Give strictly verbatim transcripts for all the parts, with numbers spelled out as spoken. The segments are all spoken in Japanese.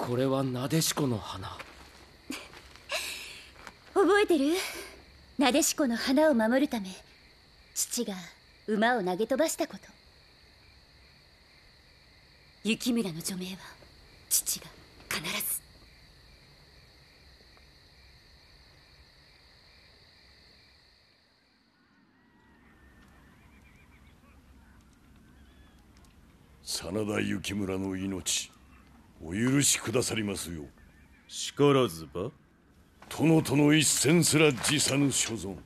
これはなでしこの花。 覚えてる？なでしこの花を守るため父が馬を投げ飛ばしたこと。雪村の除名は父が必ず。 真田幸村の命お許しくださりますよ。 力ずば殿との一戦すら辞さぬ所存。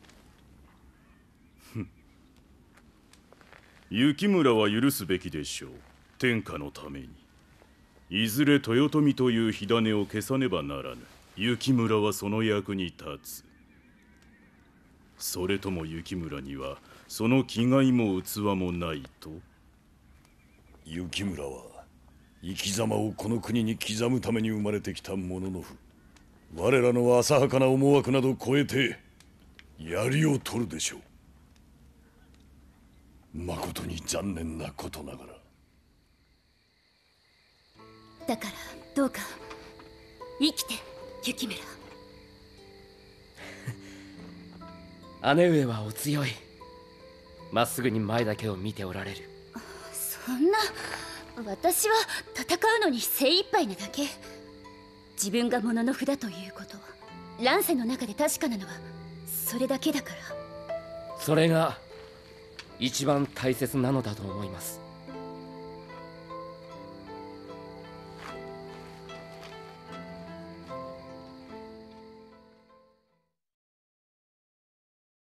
雪村は許すべきでしょう。天下のためにいずれ豊臣という火種を消さねばならぬ。雪村はその役に立つ。それとも雪村にはその気概も器もないと？ 雪村は生き様をこの国に刻むために生まれてきた者の父。我らの浅はかな思惑など超えて槍を取るでしょう。まことに残念なことながら。 だからどうか生きて雪村。 姉上はお強い。まっすぐに前だけを見ておられる。 そんな、私は戦うのに精一杯なだけ。自分が物の札ということ、乱世の中で確かなのはそれだけだから。 それが一番大切なのだと思います。